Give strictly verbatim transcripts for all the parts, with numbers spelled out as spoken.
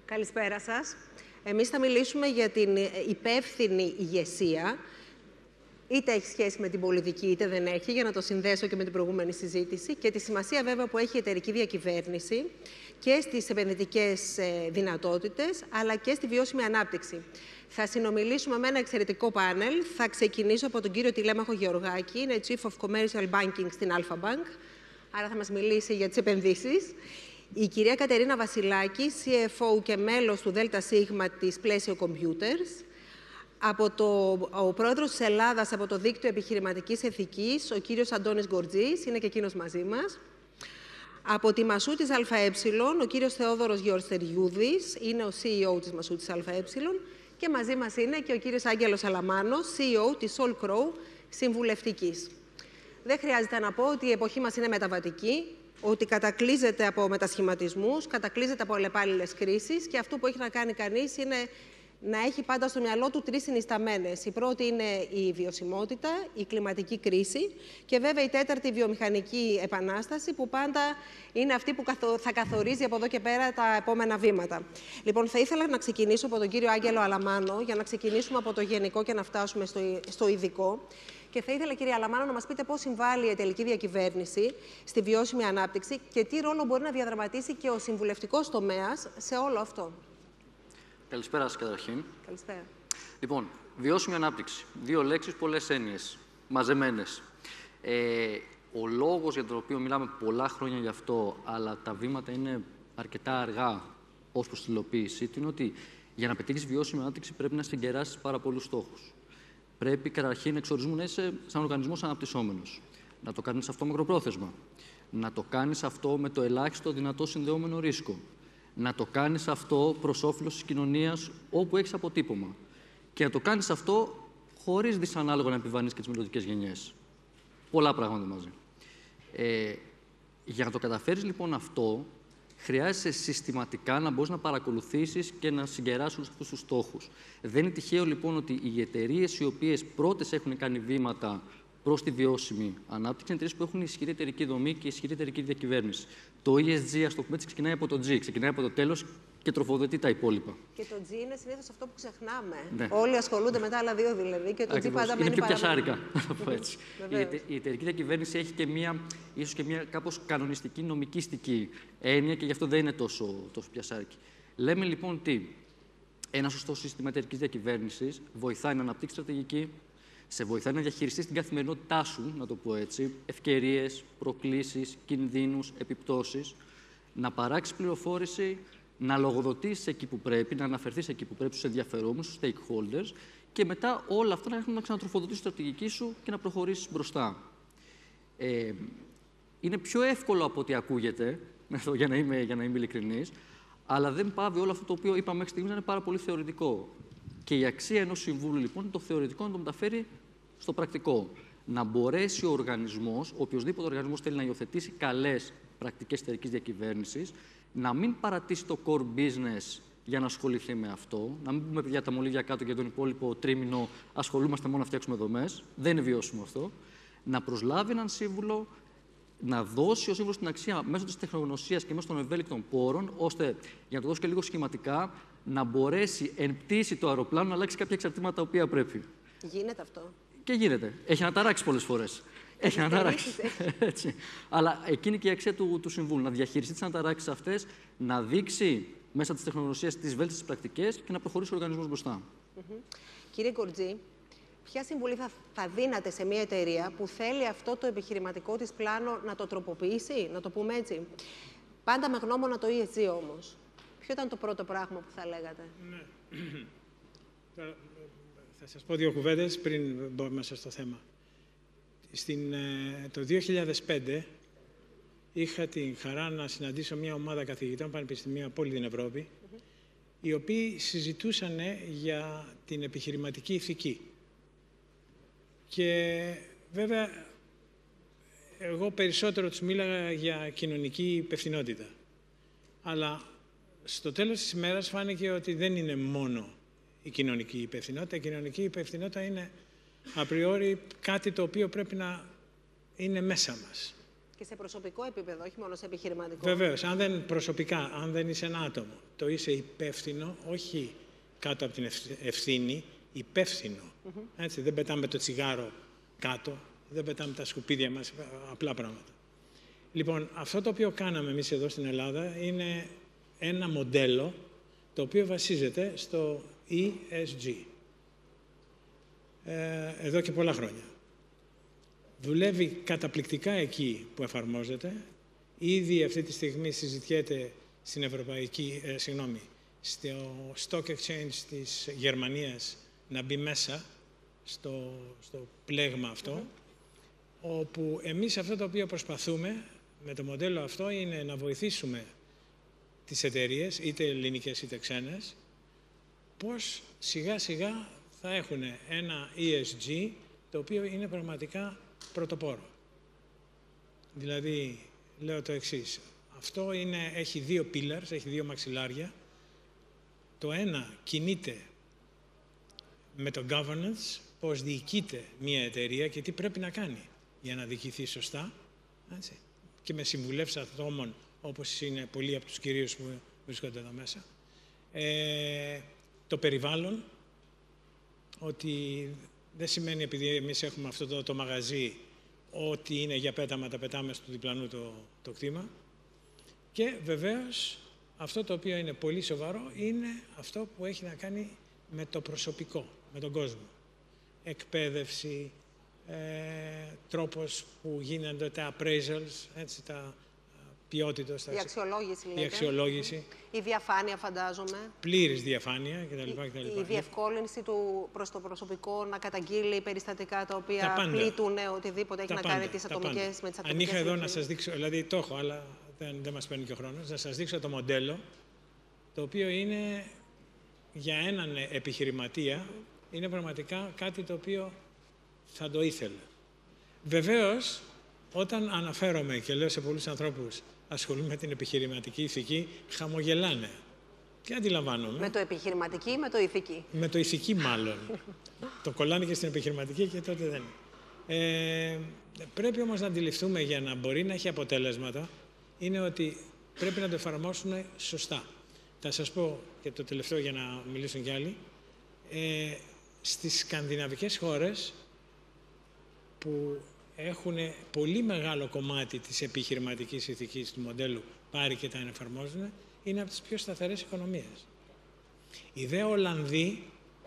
Καλησπέρα σας. Εμείς θα μιλήσουμε για την υπεύθυνη ηγεσία. Είτε έχει σχέση με την πολιτική, είτε δεν έχει, για να το συνδέσω και με την προηγούμενη συζήτηση. Και τη σημασία, βέβαια, που έχει η εταιρική διακυβέρνηση και στις επενδυτικές δυνατότητες, αλλά και στη βιώσιμη ανάπτυξη. Θα συνομιλήσουμε με ένα εξαιρετικό πάνελ. Θα ξεκινήσω από τον κύριο Τηλέμαχο Γεωργάκη, είναι Chief of Commercial Banking στην Alpha Bank, άρα θα μας μιλήσει για τις επενδύσεις. Η κυρία Κατερίνα Βασιλάκη, σι εφ ο και μέλος του ΔΣ της Plesio Computers. Από το, ο πρόεδρος της Ελλάδας από το Δίκτυο Επιχειρηματικής Ηθικής, ο κύριος Αντώνης Γκορτζής, είναι και εκείνος μαζί μας. Από τη Μασού της ΑΕ, ο κύριος Θεόδωρος Γεωργστεριούδης, είναι ο σι ι ο της Μασού της ΑΕ. Και μαζί μας είναι και ο κύριος Άγγελος Αλαμάνος, σι ι ο της All Crow Συμβουλευτικής. Δεν χρειάζεται να πω ότι η εποχή μας είναι μεταβατική, ότι κατακλείζεται από μετασχηματισμούς, κατακλείζεται από αλλεπάλληλες κρίσεις και αυτό που έχει να κάνει κανείς είναι να έχει πάντα στο μυαλό του τρεις συνισταμένες. Η πρώτη είναι η βιωσιμότητα, η κλιματική κρίση και βέβαια η τέταρτη η βιομηχανική επανάσταση που πάντα είναι αυτή που θα καθορίζει από εδώ και πέρα τα επόμενα βήματα. Λοιπόν, θα ήθελα να ξεκινήσω από τον κύριο Άγγελο Αλαμάνο για να ξεκινήσουμε από το γενικό και να φτάσουμε στο, στο ειδικό. Και θα ήθελα, κύριε Αλαμάνο, να μας πείτε πώς συμβάλλει η εταιρική διακυβέρνηση στη βιώσιμη ανάπτυξη και τι ρόλο μπορεί να διαδραματίσει και ο συμβουλευτικός τομέας σε όλο αυτό. Καλησπέρα σας καταρχήν. Καλησπέρα. Λοιπόν, βιώσιμη ανάπτυξη. Δύο λέξεις, πολλές έννοιες, μαζεμένες. Ε, ο λόγος για τον οποίο μιλάμε πολλά χρόνια γι' αυτό, αλλά τα βήματα είναι αρκετά αργά ως προς την υλοποίησή του, είναι ότι για να πετύχεις βιώσιμη ανάπτυξη πρέπει να συγκεράσεις πάρα πολλούς στόχους. Πρέπει καταρχήν εξ ορισμού να είσαι σαν οργανισμός αναπτυσσόμενος. Να το κάνεις αυτό μακροπρόθεσμα. Να το κάνεις αυτό με το ελάχιστο δυνατό συνδεόμενο ρίσκο. Να το κάνεις αυτό προς όφελος της κοινωνίας όπου έχεις αποτύπωμα. Και να το κάνεις αυτό χωρίς δυσανάλογα να επιβαρύνεις και τις μελλοντικές γενιές. Πολλά πράγματα μαζί. Ε, για να το καταφέρεις λοιπόν αυτό, χρειάζεσαι συστηματικά να μπορείς να παρακολουθήσεις και να συγκεράσεις όλους αυτούς τους στόχους. Δεν είναι τυχαίο λοιπόν ότι οι εταιρείες οι οποίες πρώτες έχουν κάνει βήματα προς τη βιώσιμη ανάπτυξη είναι εταιρείες που έχουν ισχυρή εταιρική δομή και ισχυρή εταιρική διακυβέρνηση. Το ι ες τζι, ας το πούμε έτσι, ξεκινάει από το G, ξεκινάει από το τέλος και τροφοδοτεί τα υπόλοιπα. Και το G είναι συνήθως αυτό που ξεχνάμε. Ναι. Όλοι ασχολούνται με τα άλλα δύο δηλαδή και το Ακριβώς. G πάντα είναι μένει πιο παραπάνω. πιασάρικα, να το πω έτσι. η, εται, η εταιρική διακυβέρνηση έχει και μία, ίσως και μία κάπως κανονιστική, νομικίστικη έννοια και γι' αυτό δεν είναι τόσο, τόσο πιασάρικη. Λέμε λοιπόν τι, ένα σωστό σύστημα εταιρικής διακυβέρνησης βοηθάει να αναπτύξει στρατηγική, σε βοηθάει να διαχειριστείς την καθημερινότητά σου, να το πω έτσι, ευκαιρίες, προκλήσεις, κινδύνους, επιπτώσεις, να παράξεις πληροφόρηση, να λογοδοτήσεις εκεί που πρέπει, να αναφερθείς εκεί που πρέπει στους ενδιαφερόμενους, στους stakeholders και μετά όλα αυτά να έχουν να ξανατροφοδοτήσεις τη στρατηγική σου και να προχωρήσεις μπροστά. Ε, είναι πιο εύκολο από ό,τι ακούγεται, για να είμαι, για να είμαι ειλικρινής, αλλά δεν πάβει όλο αυτό το οποίο είπαμε μέχρι στιγμής να είναι πάρα πολύ θεωρητικό. Και η αξία ενός συμβούλου, λοιπόν, είναι το θεωρητικό να το μεταφέρει στο πρακτικό. Να μπορέσει ο οργανισμός, οποιοδήποτε οργανισμός θέλει να υιοθετήσει καλές πρακτικές εταιρικής διακυβέρνησης, να μην παρατήσει το core business για να ασχοληθεί με αυτό, να μην πούμε παιδιά τα μολύβια κάτω και τον υπόλοιπο τρίμηνο ασχολούμαστε μόνο να φτιάξουμε δομές. Δεν είναι βιώσιμο αυτό. Να προσλάβει έναν σύμβουλο, να δώσει ο σύμβουλος την αξία μέσω της τεχνογνωσίας και μέσω των ευέλικτων πόρων, ώστε, για να το δώσω και λίγο σχηματικά, να μπορέσει εν πτήση το αεροπλάνο να αλλάξει κάποια εξαρτήματα τα οποία πρέπει. Γίνεται αυτό. Και γίνεται. Έχει αναταράξει πολλές φορές. Έχει αναταράξει. Έτσι. Αλλά εκείνη και η αξία του, του συμβούλου. Να διαχειριστεί τις αναταράξεις αυτές, να δείξει μέσα της τεχνογνωσίας τις βέλτιστες πρακτικές και να προχωρήσει ο οργανισμός μπροστά. Mm-hmm. Κύριε Γκορτζή, ποια συμβουλή θα, θα δίνατε σε μια εταιρεία που θέλει αυτό το επιχειρηματικό της πλάνο να το τροποποιήσει, να το πούμε έτσι. Πάντα με γνώμονα το ι ες τζι όμως. Ποιο ήταν το πρώτο πράγμα που θα λέγατε? Ναι. Θα σας πω δύο κουβέντες πριν μπω μέσα στο θέμα. Στην, το δύο χιλιάδες πέντε είχα την χαρά να συναντήσω μια ομάδα καθηγητών πανεπιστημίου από όλη την Ευρώπη, mm-hmm. οι οποίοι συζητούσαν για την επιχειρηματική ηθική. Και βέβαια, εγώ περισσότερο τους μίλαγα για κοινωνική υπευθυνότητα. Αλλά στο τέλος της ημέρας φάνηκε ότι δεν είναι μόνο η κοινωνική υπευθυνότητα. Η κοινωνική υπευθυνότητα είναι απριόρι κάτι το οποίο πρέπει να είναι μέσα μας. Και σε προσωπικό επίπεδο, όχι μόνο σε επιχειρηματικό. Βεβαίως, αν δεν προσωπικά, αν δεν είσαι ένα άτομο, το είσαι υπεύθυνο, όχι κάτω από την ευθύνη, υπεύθυνο. Mm-hmm. Έτσι, δεν πετάμε το τσιγάρο κάτω, δεν πετάμε τα σκουπίδια μας, απλά πράγματα. Λοιπόν, αυτό το οποίο κάναμε εμείς εδώ στην Ελλάδα είναι ένα μοντέλο το οποίο βασίζεται στο ι ες τζι. Ε, εδώ και πολλά χρόνια. Δουλεύει καταπληκτικά εκεί που εφαρμόζεται. Ήδη αυτή τη στιγμή συζητιέται στην Ευρωπαϊκή, ε, συγγνώμη, στο Stock Exchange της Γερμανίας να μπει μέσα στο, στο πλέγμα αυτό, mm-hmm. όπου εμείς αυτό το οποίο προσπαθούμε με το μοντέλο αυτό είναι να βοηθήσουμε τις εταιρείες, είτε ελληνικές είτε ξένες, πώς σιγά σιγά θα έχουν ένα ι ες τζι το οποίο είναι πραγματικά πρωτοπόρο. Δηλαδή, λέω το εξής, αυτό είναι, έχει δύο pillars, έχει δύο μαξιλάρια. Το ένα κινείται με το governance, πώς διοικείται μια εταιρεία και τι πρέπει να κάνει για να διοικηθεί σωστά, έτσι. Και με συμβουλεύσεις ατόμων, όπως είναι πολλοί από τους κυρίους που βρίσκονται εδώ μέσα. Ε, το περιβάλλον, ότι δεν σημαίνει επειδή εμείς έχουμε αυτό το, το μαγαζί, ότι είναι για πέταμα, τα πετάμε στο διπλανού το, το κτήμα. Και βεβαίως, αυτό το οποίο είναι πολύ σοβαρό, είναι αυτό που έχει να κάνει με το προσωπικό, με τον κόσμο. Εκπαίδευση, ε, τρόπος που γίνονται τα appraisals, έτσι, τα ποιότητας. Η αξιολόγηση, λέτε. Η αξιολόγηση. Η διαφάνεια, φαντάζομαι. Πλήρης διαφάνεια κτλ. Η, η διευκόλυνση του προς το προσωπικό να καταγγείλει περιστατικά τα οποία τα πλήττουν οτιδήποτε έχει τα να πάντα, κάνει τις ατομικές, με τις ατομικές. Αν είχα εδώ να σας δείξω, δηλαδή το έχω, αλλά δεν, δεν μας παίρνει και ο χρόνος, να σας δείξω το μοντέλο, το οποίο είναι για έναν επιχειρηματία, είναι πραγματικά κάτι το οποίο θα το ήθελε. Βεβαίως, όταν αναφέρομαι και λέω σε πολλούς ανθρώπους ασχολούμαι με την επιχειρηματική ηθική, χαμογελάνε. Και αντιλαμβάνομαι. Με το επιχειρηματική ή με το ηθική? Με το ηθική μάλλον. Το κολλάνε και στην επιχειρηματική και τότε δεν. Ε, πρέπει όμως να αντιληφθούμε για να μπορεί να έχει αποτέλεσματα, είναι ότι πρέπει να το εφαρμόσουμε σωστά. Θα σας πω και το τελευταίο για να μιλήσουν κι άλλοι. Ε, στις σκανδιναβικές χώρες που έχουν πολύ μεγάλο κομμάτι της επιχειρηματικής ηθικής του μοντέλου πάρει και τα εφαρμόζουν, είναι από τις πιο σταθερές οικονομίες. Οι δε Ολλανδοί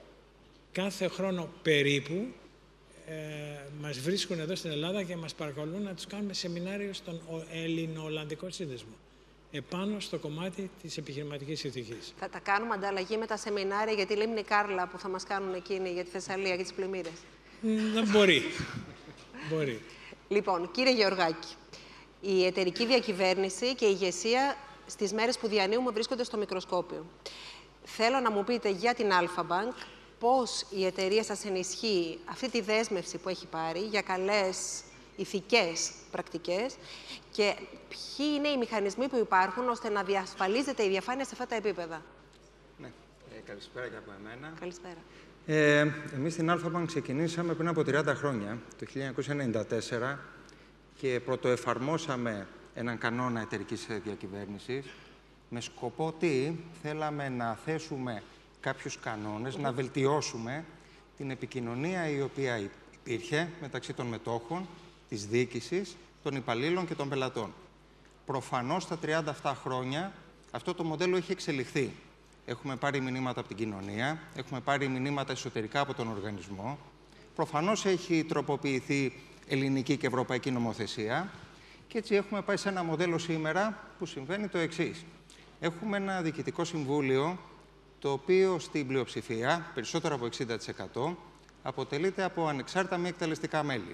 κάθε χρόνο περίπου ε, μας βρίσκουν εδώ στην Ελλάδα και μας παρακαλούν να τους κάνουμε σεμινάριο στον Ελληνο-Ολλανδικό Σύνδεσμο επάνω στο κομμάτι της επιχειρηματικής ηθικής. Θα τα κάνουμε ανταλλαγή με τα σεμινάρια για τη Λίμνη Κάρλα που θα μας κάνουν εκείνοι για τη Θεσσαλία και τις πλημμύρες? Δεν μπορεί. Μπορεί. Λοιπόν, κύριε Γεωργάκη, η εταιρική διακυβέρνηση και η ηγεσία στις μέρες που διανύουμε βρίσκονται στο μικροσκόπιο. Θέλω να μου πείτε για την Αλφα Μπανκ πώς η εταιρεία σας ενισχύει αυτή τη δέσμευση που έχει πάρει για καλές ηθικές πρακτικές και ποιοι είναι οι μηχανισμοί που υπάρχουν ώστε να διασφαλίζεται η διαφάνεια σε αυτά τα επίπεδα. Ναι, ε, καλησπέρα και από εμένα. Καλησπέρα. Ε, εμείς στην Alpha Bank ξεκινήσαμε πριν από τριάντα χρόνια, το χίλια εννιακόσια ενενήντα τέσσερα, και πρωτοεφαρμόσαμε έναν κανόνα εταιρικής διακυβέρνησης με σκοπό τι θέλαμε να θέσουμε κάποιους κανόνες, mm-hmm. να βελτιώσουμε την επικοινωνία η οποία υπήρχε μεταξύ των μετόχων, της διοίκησης, των υπαλλήλων και των πελατών. Προφανώς στα τριάντα αυτά χρόνια αυτό το μοντέλο έχει εξελιχθεί. Έχουμε πάρει μηνύματα από την κοινωνία, έχουμε πάρει μηνύματα εσωτερικά από τον οργανισμό. Προφανώς έχει τροποποιηθεί ελληνική και ευρωπαϊκή νομοθεσία και έτσι έχουμε πάει σε ένα μοντέλο σήμερα που συμβαίνει το εξής. Έχουμε ένα διοικητικό συμβούλιο το οποίο στην πλειοψηφία, περισσότερο από εξήντα τοις εκατό, αποτελείται από ανεξάρτητα μη εκτελεστικά μέλη.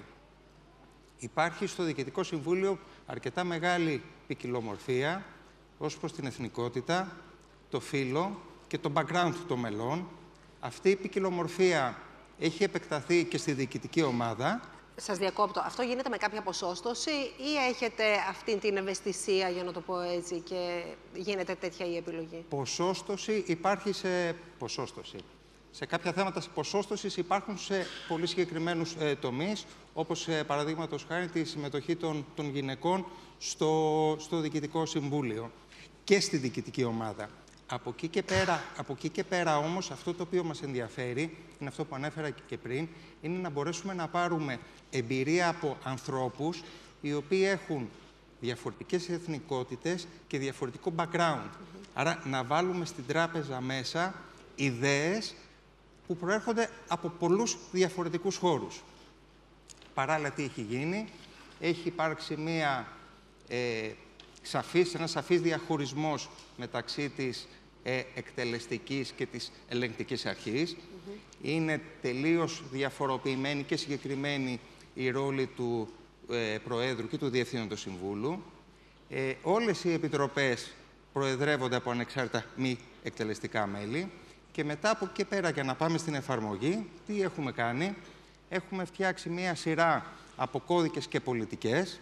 Υπάρχει στο Διοικητικό Συμβούλιο αρκετά μεγάλη ποικιλομορφία ως προς την εθνικότητα, το φύλο και το background των μελών. Αυτή η ποικιλομορφία έχει επεκταθεί και στη διοικητική ομάδα. Σας διακόπτω. Αυτό γίνεται με κάποια ποσόστοση ή έχετε αυτή την ευαισθησία, για να το πω έτσι, και γίνεται τέτοια η επιλογή? Ποσόστοση υπάρχει σε ποσόστοση. σε κάποια θέματα ποσόστοσης υπάρχουν σε πολύ συγκεκριμένους ε, τομείς, όπως ε, παραδείγματος χάρη τη συμμετοχή των, των γυναικών στο, στο Διοικητικό Συμβούλιο και στη διοικητική ομάδα. Από εκεί και πέρα, από εκεί και πέρα όμως, αυτό το οποίο μας ενδιαφέρει, είναι αυτό που ανέφερα και πριν, είναι να μπορέσουμε να πάρουμε εμπειρία από ανθρώπους οι οποίοι έχουν διαφορετικές εθνικότητες και διαφορετικό background. Mm-hmm. Άρα να βάλουμε στην τράπεζα μέσα ιδέες που προέρχονται από πολλούς διαφορετικούς χώρους. Παράλληλα, τι έχει γίνει? Έχει υπάρξει μία, ε, σαφής, ένας σαφής διαχωρισμός μεταξύ της ε, εκτελεστικής και της ελεγκτικής αρχής. Mm-hmm. Είναι τελείως διαφοροποιημένη και συγκεκριμένη η ρόλη του ε, Προέδρου και του Διευθύνοντος Συμβούλου. Ε, όλες οι επιτροπές προεδρεύονται από ανεξάρτητα μη εκτελεστικά μέλη. Και μετά από εκεί και πέρα, για να πάμε στην εφαρμογή, τι έχουμε κάνει? Έχουμε φτιάξει μία σειρά από κώδικες και πολιτικές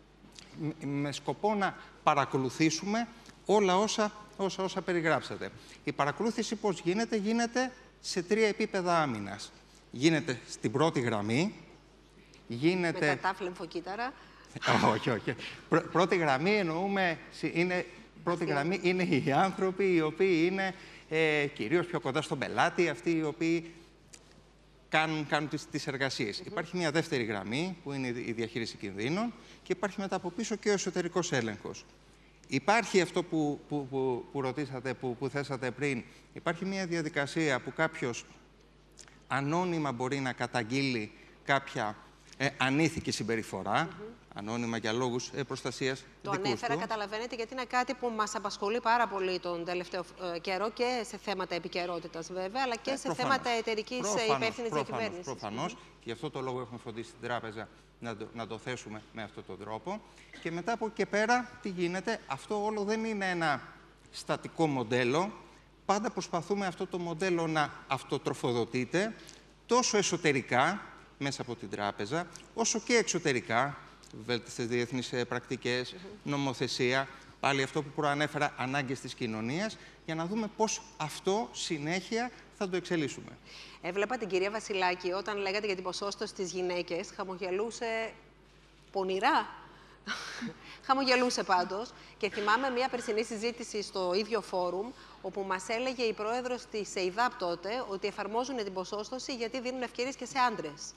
με σκοπό να παρακολουθήσουμε όλα όσα, όσα, όσα περιγράψατε. Η παρακολούθηση πώς γίνεται? Γίνεται σε τρία επίπεδα άμυνας. Γίνεται στην πρώτη γραμμή, γίνεται... Με κατάφλη εμφοκύτταρα. όχι, όχι. Πρω, πρώτη γραμμή εννοούμε... Είναι, πρώτη γραμμή είναι οι άνθρωποι οι οποίοι είναι ε, κυρίως πιο κοντά στον πελάτη, αυτοί οι οποίοι κάνουν, κάνουν τις, τις εργασίες. Mm-hmm. Υπάρχει μια δεύτερη γραμμή, που είναι η διαχείριση κινδύνων, και υπάρχει μετά από πίσω και ο εσωτερικός έλεγχος. Υπάρχει αυτό που, που, που, που ρωτήσατε, που, που θέσατε πριν. Υπάρχει μια διαδικασία που κάποιος ανώνυμα μπορεί να καταγγείλει κάποια ε, ανήθικη συμπεριφορά, mm-hmm. ανώνυμα για λόγους ε, προστασίας το δικούς ανέφερα, του. καταλαβαίνετε, γιατί είναι κάτι που μας απασχολεί πάρα πολύ τον τελευταίο ε, καιρό και σε θέματα επικαιρότητας βέβαια, αλλά και ε, σε προφανώς, θέματα εταιρικής υπεύθυνης διακυβέρνησης. Προφανώς, Mm-hmm. γι' αυτό το λόγο έχουμε φροντίσει στην τράπεζα να το, να το θέσουμε με αυτόν τον τρόπο. Και μετά από εκεί και πέρα, τι γίνεται? Αυτό όλο δεν είναι ένα στατικό μοντέλο. Πάντα προσπαθούμε αυτό το μοντέλο να αυτοτροφοδοτείται τόσο εσωτερικά, μέσα από την τράπεζα, όσο και εξωτερικά, βέλτιστες διεθνείς πρακτικές, mm-hmm. νομοθεσία, πάλι αυτό που προανέφερα, ανάγκες της κοινωνίας, για να δούμε πώς αυτό συνέχεια θα το εξελίσσουμε. Έβλεπα την κυρία Βασιλάκη, όταν λέγατε για την ποσόστοση στις γυναίκες, χαμογελούσε πονηρά. Χαμογελούσε πάντως. Και θυμάμαι μια περσινή συζήτηση στο ίδιο φόρουμ, όπου μας έλεγε η πρόεδρος της ΕΙΔΑΠ τότε ότι εφαρμόζουν την ποσόστοση γιατί δίνουν ευκαιρίες και σε άντρες.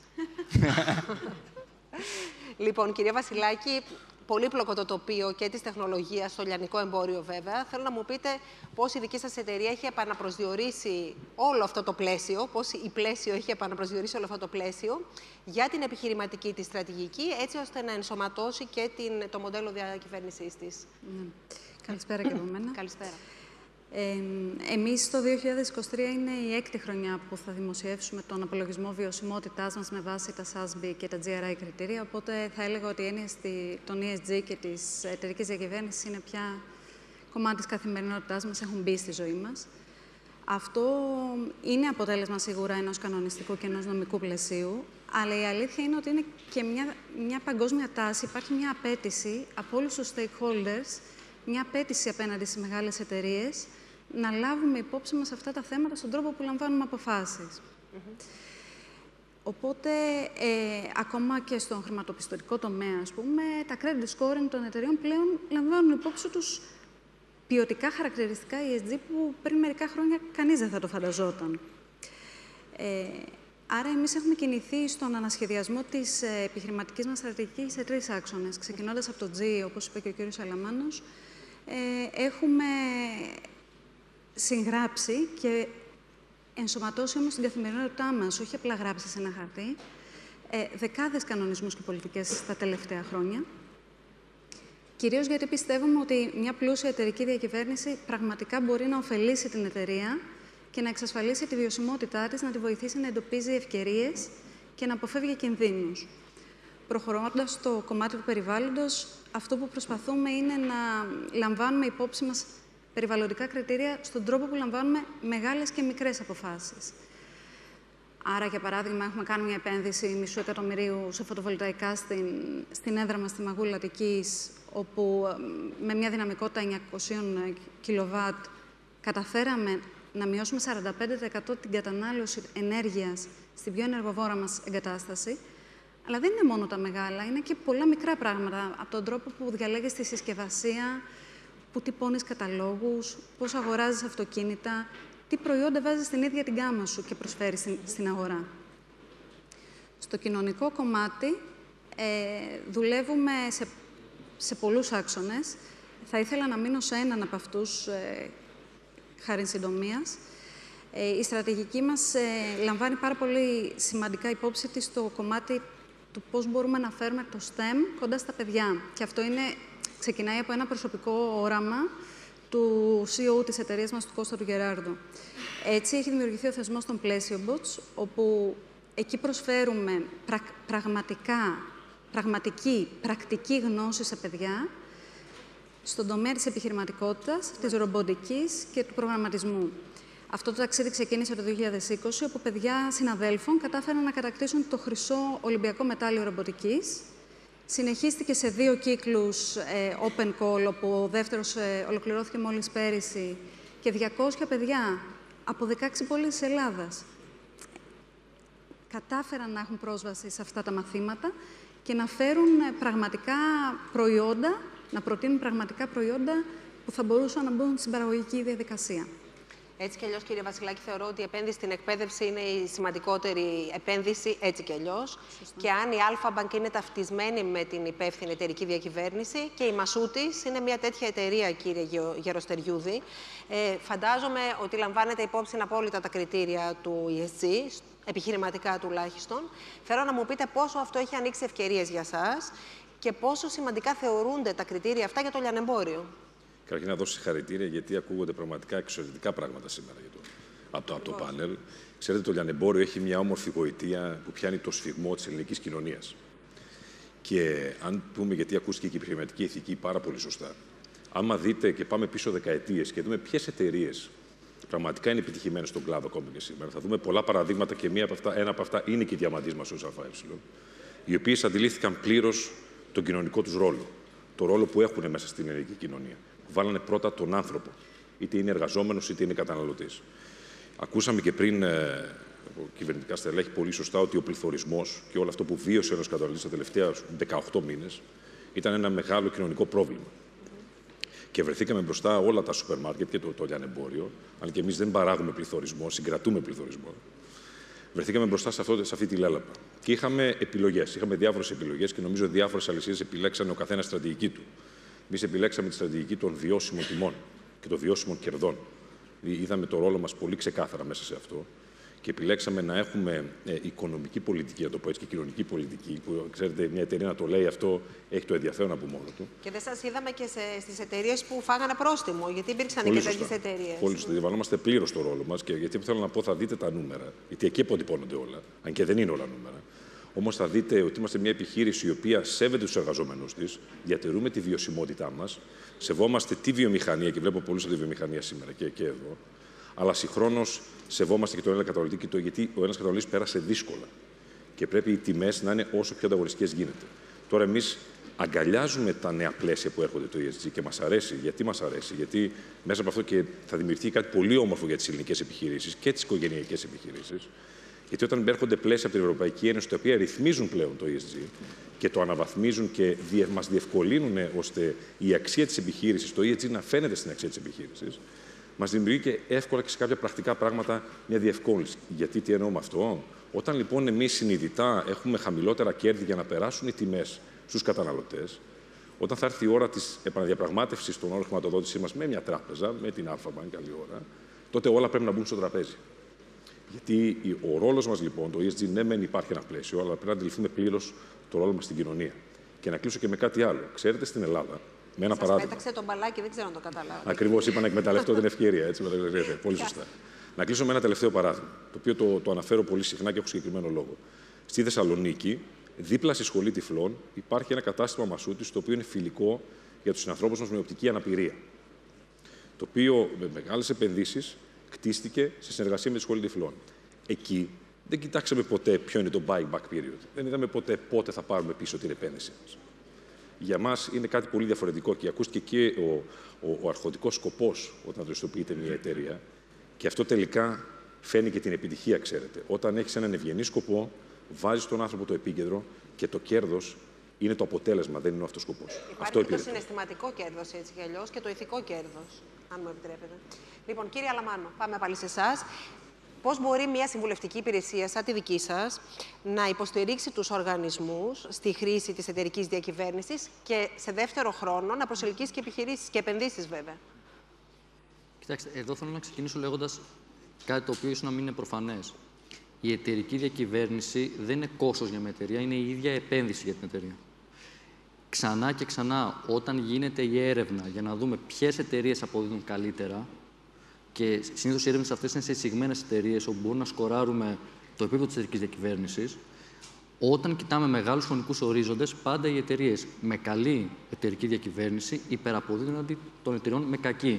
Λοιπόν, κυρία Βασιλάκη, πολύπλοκο το τοπίο και της τεχνολογίας στο λιανικό εμπόριο βέβαια. Θέλω να μου πείτε πώς η δική σας εταιρεία έχει επαναπροσδιορίσει όλο αυτό το πλαίσιο, πώς η πλαίσιο έχει επαναπροσδιορίσει όλο αυτό το πλαίσιο για την επιχειρηματική της στρατηγική, έτσι ώστε να ενσωματώσει και την, το μοντέλο διακυβέρνησής της. Ναι. Καλησπέρα και από μένα. Καλησπέρα. Ε, εμείς το δύο χιλιάδες είκοσι τρία είναι η έκτη χρονιά που θα δημοσιεύσουμε τον απολογισμό βιωσιμότητάς μας με βάση τα ες έι ες μπι και τα τζι αρ άι κριτήρια, οπότε θα έλεγα ότι η έννοια των ι ες τζι και της εταιρικής διακυβέρνησης είναι πια κομμάτι της καθημερινότητάς μας, έχουν μπει στη ζωή μας. Αυτό είναι αποτέλεσμα σίγουρα ενός κανονιστικού και ενός νομικού πλαισίου, αλλά η αλήθεια είναι ότι είναι και μια, μια παγκόσμια τάση, υπάρχει μια απέτηση από όλους τους stakeholders, μια απέτηση απέναντι στις μεγάλες εταιρείες, να λάβουμε υπόψη μας αυτά τα θέματα στον τρόπο που λαμβάνουμε αποφάσεις. Mm-hmm. Οπότε, ε, ακόμα και στον χρηματοπιστωτικό τομέα, ας πούμε, τα credit scoring των εταιρείων πλέον λαμβάνουν υπόψη τους ποιοτικά χαρακτηριστικά ι ες τζι που πριν μερικά χρόνια κανείς δεν θα το φανταζόταν. Ε, άρα, εμείς έχουμε κινηθεί στον ανασχεδιασμό της ε, επιχειρηματικής μας στρατηγικής σε τρεις άξονες. Ξεκινώντας από το G, όπως είπε και ο κύριος Σαλαμάνος, ε, έχουμε συγγράψει και ενσωματώσει όμως στην καθημερινότητά μας, όχι απλά γράψει σε ένα χαρτί, ε, δεκάδες κανονισμούς και πολιτικές τα τελευταία χρόνια. Κυρίως γιατί πιστεύουμε ότι μια πλούσια εταιρική διακυβέρνηση πραγματικά μπορεί να ωφελήσει την εταιρεία και να εξασφαλίσει τη βιωσιμότητά της, να τη βοηθήσει να εντοπίζει ευκαιρίες και να αποφεύγει κινδύνους. Προχωρώντας στο κομμάτι του περιβάλλοντος, αυτό που προσπαθούμε είναι να λαμβάνουμε υπόψη μας περιβαλλοντικά κριτήρια στον τρόπο που λαμβάνουμε μεγάλες και μικρές αποφάσεις. Άρα, για παράδειγμα, έχουμε κάνει μια επένδυση μισού εκατομμυρίου σε φωτοβολταϊκά στην, στην έδρα μας στη Μαγούλα Αττικής, όπου με μια δυναμικότητα εννιακόσια κιλοβάτ καταφέραμε να μειώσουμε σαράντα πέντε τοις εκατό την κατανάλωση ενέργειας στην πιο ενεργοβόρα μας εγκατάσταση. Αλλά δεν είναι μόνο τα μεγάλα, είναι και πολλά μικρά πράγματα. Από τον τρόπο που διαλέγεις τη συσκευασία, που τυπώνεις καταλόγους, πώς αγοράζεις αυτοκίνητα, τι προϊόντα βάζεις στην ίδια την γκάμα σου και προσφέρεις στην, στην αγορά. Στο κοινωνικό κομμάτι ε, δουλεύουμε σε, σε πολλούς άξονες. Θα ήθελα να μείνω σε έναν από αυτούς, ε, χάρη συντομίας. Ε, η στρατηγική μας ε, λαμβάνει πάρα πολύ σημαντικά υπόψη της στο κομμάτι του πώς μπορούμε να φέρουμε το STEM κοντά στα παιδιά. Και αυτό είναι, ξεκινάει από ένα προσωπικό όραμα του σι ι ο της εταιρείας μας, του Κώστα του Γεράρδου. Έτσι, έχει δημιουργηθεί ο θεσμός των Plesiobots, όπου εκεί προσφέρουμε πρα, πραγματικά, πραγματική, πρακτική γνώση σε παιδιά στον τομέα της επιχειρηματικότητας, της ρομποτικής και του προγραμματισμού. Αυτό το ταξίδι ξεκίνησε το δύο χιλιάδες είκοσι, όπου παιδιά συναδέλφων κατάφεραν να κατακτήσουν το χρυσό Ολυμπιακό μετάλλιο ρομποτικής. Συνεχίστηκε σε δύο κύκλους ε, open call, όπου ο δεύτερος ε, ολοκληρώθηκε μόλις πέρυσι, και διακόσια παιδιά από δεκαέξι πόλεις της Ελλάδας κατάφεραν να έχουν πρόσβαση σε αυτά τα μαθήματα και να φέρουν πραγματικά προϊόντα, να προτείνουν πραγματικά προϊόντα που θα μπορούσαν να μπουν στην παραγωγική διαδικασία. Έτσι κι αλλιώς, κύριε Βασιλάκη, θεωρώ ότι η επένδυση στην εκπαίδευση είναι η σημαντικότερη επένδυση, έτσι κι αλλιώς. Και αν η Αλφα-Bank είναι ταυτισμένη με την υπεύθυνη εταιρική διακυβέρνηση και η Μασούτης είναι μια τέτοια εταιρεία, κύριε Γεροστεριούδη, ε, φαντάζομαι ότι λαμβάνετε υπόψη απόλυτα τα κριτήρια του ι ες τζι, επιχειρηματικά τουλάχιστον. Θέλω να μου πείτε πόσο αυτό έχει ανοίξει ευκαιρίες για σας και πόσο σημαντικά θεωρούνται τα κριτήρια αυτά για το λιανεμπόριο. Καταρχήν να δώσω συγχαρητήρια, γιατί ακούγονται πραγματικά εξαιρετικά πράγματα σήμερα για το, από, το, από το πάνελ. Ξέρετε, το λιανεμπόριο έχει μια όμορφη γοητεία που πιάνει το σφιγμό της ελληνικής κοινωνίας. Και αν πούμε, γιατί ακούστηκε και η επιχειρηματική ηθική πάρα πολύ σωστά, άμα δείτε και πάμε πίσω δεκαετίες και δούμε ποιες εταιρείες πραγματικά είναι επιτυχημένες στον κλάδο ακόμη και σήμερα, θα δούμε πολλά παραδείγματα και μία από αυτά, ένα από αυτά είναι και η Διαμαντής μας ως ΑΕ, οι οποίες αντιλήφθηκαν πλήρως τον κοινωνικό τους ρόλο, το ρόλο που έχουν μέσα στην ελληνική κοινωνία. Βάλανε πρώτα τον άνθρωπο, είτε είναι εργαζόμενος είτε είναι καταναλωτής. Ακούσαμε και πριν ε, από κυβερνητικά στελέχη πολύ σωστά ότι ο πληθωρισμός και όλο αυτό που βίωσε ένας καταναλωτής τα τελευταία δεκαοκτώ μήνες ήταν ένα μεγάλο κοινωνικό πρόβλημα. Και βρεθήκαμε μπροστά όλα τα σούπερ μάρκετ και το, το λιανεμπόριο, αν και εμείς δεν παράγουμε πληθωρισμό, συγκρατούμε πληθωρισμό. Βρεθήκαμε μπροστά σε, αυτό, σε αυτή τη λέλαπα. Και είχαμε επιλογές. Είχαμε διάφορες επιλογές και νομίζω διάφορες αλυσίδες επιλέξανε ο καθένας στρατηγική του. Εμείς επιλέξαμε τη στρατηγική των βιώσιμων τιμών και των βιώσιμων κερδών. Είδαμε το ρόλο μας πολύ ξεκάθαρα μέσα σε αυτό και επιλέξαμε να έχουμε ε, οικονομική πολιτική, να το πω έτσι, και κοινωνική πολιτική, που ξέρετε, μια εταιρεία να το λέει αυτό έχει το ενδιαφέρον από μόνο του. Και δεν σας είδαμε και στις εταιρείες που φάγανε πρόστιμο, γιατί υπήρξαν πολύ και τέτοιες εταιρείες. Πολύ σωστά. Διαβαλόμαστε πλήρως το ρόλο μας και γιατί θέλω να πω, θα δείτε τα νούμερα, γιατί εκεί αποτυπώνονται όλα, αν και δεν είναι όλα νούμερα. Όμως θα δείτε ότι είμαστε μια επιχείρηση η οποία σέβεται τους εργαζομένους της, διατηρούμε τη βιωσιμότητά μας, σεβόμαστε τη βιομηχανία και βλέπω πολλούς από τη βιομηχανία σήμερα και, και εδώ, αλλά συγχρόνως σεβόμαστε και τον Έλληνα καταναλωτή, γιατί ο Έλληνας καταναλωτής πέρασε δύσκολα και πρέπει οι τιμές να είναι όσο πιο ανταγωνιστικές γίνεται. Τώρα εμείς αγκαλιάζουμε τα νέα πλαίσια που έρχονται το ι ες τζι και μας αρέσει. Γιατί μας αρέσει? Γιατί μέσα από αυτό και θα δημιουργηθεί κάτι πολύ όμορφο για τις ελληνικές επιχειρήσεις και τις οικογενειακές επιχειρήσεις. Γιατί όταν έρχονται πλαίσια από την Ευρωπαϊκή Ένωση, τα οποία ρυθμίζουν πλέον το ι ες τζι και το αναβαθμίζουν και μας διευκολύνουν ώστε η αξία της επιχείρησης, το ι ες τζι να φαίνεται στην αξία της επιχείρησης, μας δημιουργεί και εύκολα και σε κάποια πρακτικά πράγματα μια διευκόλυνση. Γιατί τι εννοώ με αυτό? Όταν λοιπόν εμείς συνειδητά έχουμε χαμηλότερα κέρδη για να περάσουν οι τιμές στους καταναλωτές, όταν θα έρθει η ώρα της επαναδιαπραγμάτευσης των όρων χρηματοδότησής μας με μια τράπεζα, με την Αλφα-Bank, καλή ώρα, τότε όλα πρέπει να μπουν στο τραπέζι. Γιατί ο ρόλος μας λοιπόν, το ι ες τζι, ναι, μεν υπάρχει ένα πλαίσιο, αλλά πρέπει να αντιληφθούμε πλήρως το ρόλο μας στην κοινωνία. Και να κλείσω και με κάτι άλλο. Ξέρετε, στην Ελλάδα, με ένα σας παράδειγμα. Πέταξε τον μπαλάκι, δεν ξέρω αν το καταλάβατε. Ακριβώς, είπα να εκμεταλλευτώ την ευκαιρία. Έτσι, πολύ σωστά. Να κλείσω με ένα τελευταίο παράδειγμα, το οποίο το, το αναφέρω πολύ συχνά και έχω συγκεκριμένο λόγο. Στη Θεσσαλονίκη, δίπλα στη Σχολή Τυφλών, υπάρχει ένα κατάστημα Μασούτης, το οποίο είναι φιλικό για τους συνανθρώπους μας με οπτική αναπηρία. Το οποίο με μεγάλες επενδύσεις κτίστηκε σε συνεργασία με τη Σχολή Τυφλών. Εκεί δεν κοιτάξαμε ποτέ ποιο είναι το buyback period. Δεν είδαμε ποτέ πότε θα πάρουμε πίσω την επένδυσή μας. Για μας είναι κάτι πολύ διαφορετικό και ακούστηκε και ο, ο, ο αρχοντικός σκοπός όταν δραστηριοποιείται μια εταιρεία. Και Και αυτό τελικά φέρνει και την επιτυχία, ξέρετε. Όταν έχεις έναν ευγενή σκοπό, βάζεις τον άνθρωπο το επίκεντρο και το κέρδος είναι το αποτέλεσμα, δεν είναι ο αυτός σκοπός. Υπάρχει Αυτό και το συναισθηματικό κέρδος, έτσι κι αλλιώς, και το ηθικό κέρδος, αν μου επιτρέπετε. Λοιπόν, κύριε Αλαμάνο, πάμε πάλι σε εσάς. Πώς μπορεί μια συμβουλευτική υπηρεσία σαν τη δική σας να υποστηρίξει τους οργανισμούς στη χρήση της εταιρικής διακυβέρνησης και σε δεύτερο χρόνο να προσελκύσει και επιχειρήσεις και επενδύσεις, βέβαια? Κοιτάξτε, εδώ θέλω να ξεκινήσω λέγοντας κάτι το οποίο ίσως να μην είναι προφανές. Η εταιρική διακυβέρνηση δεν είναι κόστος για μια εταιρεία, είναι η ίδια επένδυση για την εταιρεία. Ξανά και ξανά, όταν γίνεται η έρευνα για να δούμε ποιες εταιρείες αποδίδουν καλύτερα, και συνήθως οι έρευνες αυτές είναι σε εισηγμένες εταιρείες όπου μπορούμε να σκοράρουμε το επίπεδο της εταιρικής διακυβέρνησης, όταν κοιτάμε μεγάλους χρονικούς ορίζοντες, πάντα οι εταιρείες με καλή εταιρική διακυβέρνηση υπεραποδίδουν αντί των εταιρεών με κακή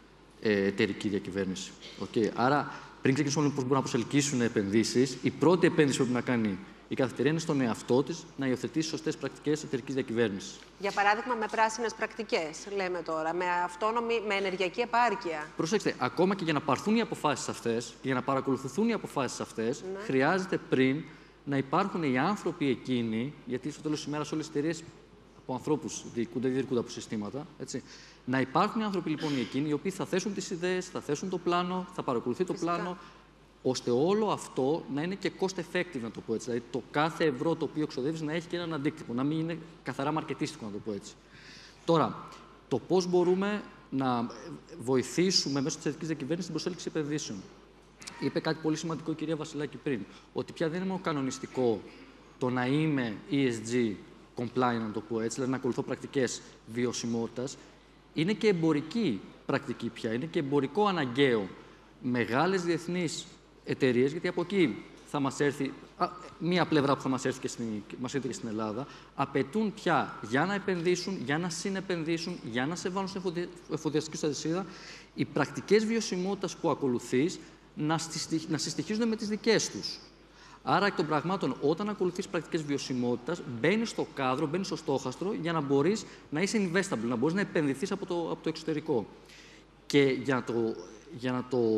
ε, εταιρική διακυβέρνηση. Okay. Άρα, πριν ξεκινήσουμε πώς μπορούν να προσελκύσουν επενδύσεις, η πρώτη επένδυση που πρέπει να κάνει η κάθε εταιρεία είναι στον εαυτό της να υιοθετήσει σωστές πρακτικές εταιρικής διακυβέρνησης. Για παράδειγμα, με πράσινες πρακτικές, λέμε τώρα, με αυτόνομη, με ενεργειακή επάρκεια. Προσέξτε, ακόμα και για να πάρθουν οι αποφάσεις αυτές και για να παρακολουθηθούν οι αποφάσεις αυτές, ναι. χρειάζεται πριν να υπάρχουν οι άνθρωποι εκείνοι, γιατί στο τέλος της ημέρας όλες τις εταιρείες από ανθρώπους διοικούνται, διοικούνται από συστήματα. Έτσι. Να υπάρχουν οι άνθρωποι λοιπόν εκείνοι οι οποίοι θα θέσουν τις ιδέες, θα θέσουν το πλάνο, θα παρακολουθεί το Φυσικά. πλάνο, ώστε όλο αυτό να είναι και cost effective, να το πω έτσι. Δηλαδή το κάθε ευρώ το οποίο ξοδεύεις να έχει και έναν αντίκτυπο, να μην είναι καθαρά μαρκετίστικο, να το πω έτσι. Τώρα, το πώς μπορούμε να βοηθήσουμε μέσω της εταιρικής διακυβέρνησης την προσέλκυση επενδύσεων. Είπε κάτι πολύ σημαντικό η κυρία Βασιλάκη πριν, ότι πια δεν είναι μόνο κανονιστικό το να είμαι ι ες τζι compliant, να το πω έτσι, δηλαδή να ακολουθώ πρακτικές βιωσιμότητας, είναι και εμπορική πρακτική πια, είναι και εμπορικό αναγκαίο. Μεγάλες διεθνείς εταιρείες, γιατί από εκεί θα μας έρθει, α, μία πλευρά που θα μας έρθει και στην, μας έρθει και στην Ελλάδα, απαιτούν πια για να επενδύσουν, για να συνεπενδύσουν, για να σε βάλουν στην εφοδιαστική σου αλυσίδα, οι πρακτικές βιωσιμότητας που ακολουθείς να, να συστοιχίζουν με τις δικές τους. Άρα, εκ των πραγμάτων, όταν ακολουθείς πρακτικές βιωσιμότητας, μπαίνεις στο κάδρο, μπαίνεις στο στόχαστρο για να μπορείς να είσαι investable, να μπορείς να επενδυθείς από το, από το εξωτερικό. Και για να το, για να το,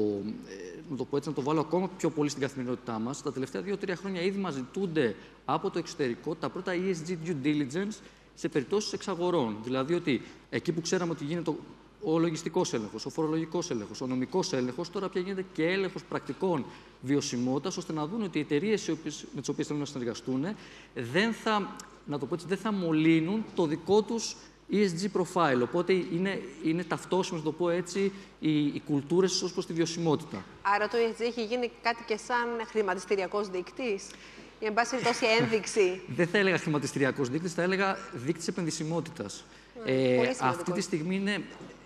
να το πω έτσι, να το βάλω ακόμα πιο πολύ στην καθημερινότητά μας, τα τελευταία δύο τρία χρόνια ήδη μας ζητούνται από το εξωτερικό τα πρώτα ι ες τζι due diligence σε περιπτώσεις εξαγορών. Δηλαδή ότι εκεί που ξέραμε ότι γίνεται ο λογιστικός έλεγχος, ο φορολογικός έλεγχος, ο νομικός έλεγχος, τώρα πια γίνεται και έλεγχος πρακτικών βιωσιμότητας, ώστε να δουν ότι οι εταιρείες με τις οποίες θέλουν να συνεργαστούν δεν θα, να το πω έτσι, δεν θα μολύνουν το δικό τους ι ες τζι profile. Οπότε είναι, είναι ταυτόσιμες, να το πω έτσι, οι, οι κουλτούρες ως προς τη βιωσιμότητα. Άρα το ι ες τζι έχει γίνει κάτι και σαν χρηματιστηριακός δείκτης, ή εν πάση περιπτώσει ένδειξη? Δεν θα έλεγα χρηματιστηριακός δείκτης, θα έλεγα δείκτης επενδυσιμότητας. Ε, αυτή τη στιγμή είναι,